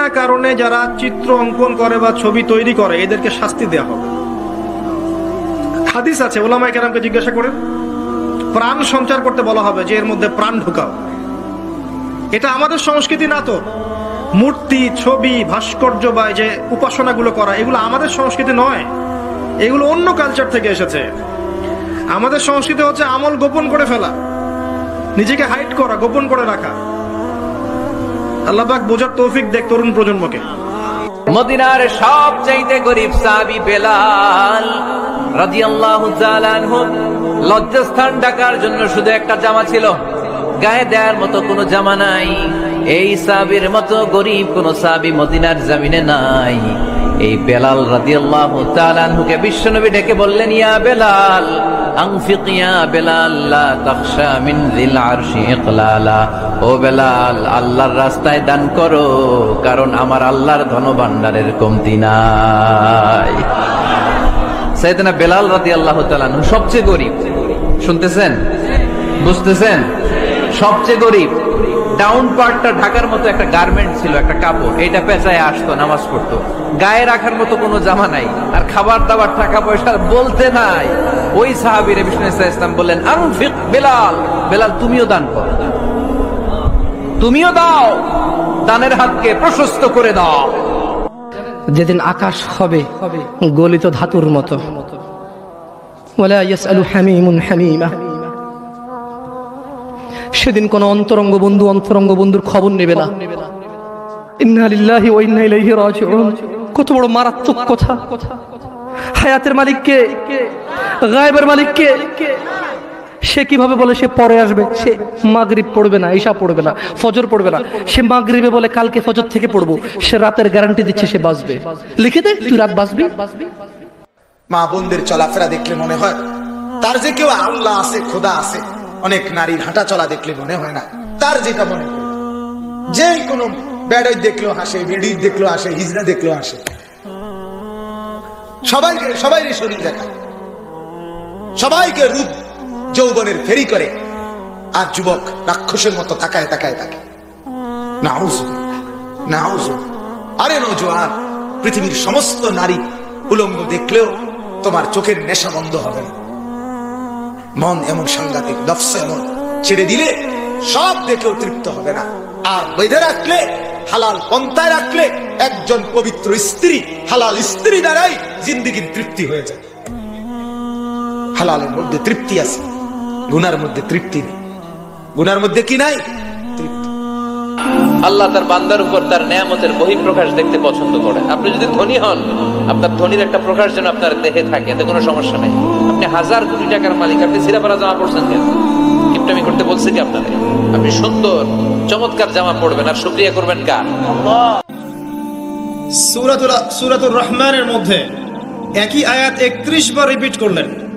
বিনা কারণে যারা চিত্র অঙ্কন করে বা ছবি তৈরি করে এদেরকে শাস্তি দেওয়া হবে। হাদিস আছে, ওলামায়ে কেরামকে জিজ্ঞাসা করেন, প্রাণ সঞ্চার করতে বলা হবে যে এর মধ্যে প্রাণ ঢোকাও। এটা আমাদের সংস্কৃতি না তো। মূর্তি, ছবি, ভাস্কর্য বা যে উপাসনাগুলো করা, এগুলো আমাদের সংস্কৃতি নয়, এগুলো অন্য কালচার থেকে এসেছে। আমাদের সংস্কৃতি হচ্ছে আমল গোপন করে ফেলা, নিজেকে হাইড করা, গোপন করে রাখা। আল্লাহ পাক বোঝার তৌফিক দেখ তরুণ প্রজন্মকে। মদিনার সবচাইতে গরীব সাহাবী বেলাল রাদিয়াল্লাহু তাআলা আনহু, লজ্জাস্থান ঢাকার জন্য শুধু একটা জামা ছিল, গায়ে দেওয়ার মতো কোনো জামা নাই। এই সাহাবীর মতো গরীব কোন সাহাবী মদিনার জমিনে নাই। এই বেলাল রাদিয়াল্লাহু তাআলা আনহুকে বিশ্বনবী ডেকে বললেন, ইয়া বেলাল আনফিক ইয়া বেলাল লা তাখশা মিন যিল আরশি ইকলালা। ও বেলাল, আল্লাহর রাস্তায় দান করো, কারণ আমার আল্লাহর ধনভাণ্ডারের কমতি নাই। সাইয়েদনা বেলাল রাদিয়াল্লাহু তাআলা আনহু সবচেয়ে গরীব। শুনতেছেন, বুঝতেছেন? সবচেয়ে গরীব। ডাউন পার্টটা ঢাকার মতো একটা গার্মেন্ট ছিল, একটা কাপড়, এটা পেঁচায় আসতো, নামাজ পড়তো। গায়ে রাখার মতো কোনো জামা নাই, আর খাবার দাবার টাকা পয়সা বলতে নাই। ওই সাহাবীর বিষ্ণু ইসলাম বললেন, আনফিক বেলাল, বেলাল তুমিও দান করো, তুমিও দাও, দানের হাতকে প্রশস্ত করে দাও। যেদিন আকাশ হবে গলিত ধাতুর মতো, ওয়ালা ইয়াসআলু হামিমুন হামিমা, সেদিন কোন অন্তরঙ্গ বন্ধুর খবর নেবে না। ইন্না লিল্লাহি ওয়া ইন্না ইলাইহি রাজিউন। কত বড় মারাত্মক কথা। হায়াতের মালিক কে? গায়েবের মালিক কে? সে কিভাবে বলে সে পরে আসবে? সে মাগরিব পড়বে না, ইশা পড়বে না, ফজর পড়বে না। সে মাগরিবে বলে কালকে ফজর থেকে পড়বো। সে রাতের গ্যারান্টি দিচ্ছে সে বাঁচবে। লিখে দে, তুই রাত বাঁচবি। মা বোনদের চলাফেরা দেখলে মনে হয় তার যে কেউ আল্লাহ আছে, খোদা আছে। অনেক নারীর হাঁটা চলা দেখলে মনে হয় না, তার যেটা মনে হয়। যে কোনো বেড়ই দেখলেও হাসে, বেড়ি দেখলেও হাসে, হিজড়া দেখলেও হাসে। সবাইকে শরীর দেখায়, সবাইকে রূপ যৌবনের ফেরি করে, আর যুবক রাক্ষসের মতো তাকায় থাকে। আরে নওজোয়ান, পৃথিবীর সমস্ত নারী উলঙ্গ দেখলেও তোমার চোখের নেশা বন্ধ হবে না। মন এমন সাংঘাতিক, নফস এমন, ছেড়ে দিলে সব দেখেও তৃপ্ত হবে না। আর বেঁধে রাখলে, হালাল পন্থায় রাখলে, একজন পবিত্র স্ত্রী, হালাল স্ত্রী দ্বারাই জিন্দেগির তৃপ্তি হয়ে যায়। হালালের মধ্যে তৃপ্তি আছে, গুনার মধ্যে তৃপ্তি নেই। গুনার মধ্যে কি নাই? তৃপ্তি। আল্লাহ তার বান্দার উপর তার নেয়ামতের বহিঃপ্রকাশ দেখতে পছন্দ করেন। আপনি যদি ধনী হন, আপনার ধনীর একটা প্রকাশ যেন আপনার দেহে থাকে, এতে কোনো সমস্যা নেই। আপনি 1000 কোটি টাকার মালিক, আপনি ছিঁড়াপাড়া জামা পড়ছেন কেন? কিপটামি করতে বলছে কি আপনাদের? আপনি সুন্দর চমৎকার জামা পড়বেন, আর শুকরিয়া করবেন কার? সূরাতুর রহমানের মধ্যে একই আয়াত 31 বার রিপিট করলেন।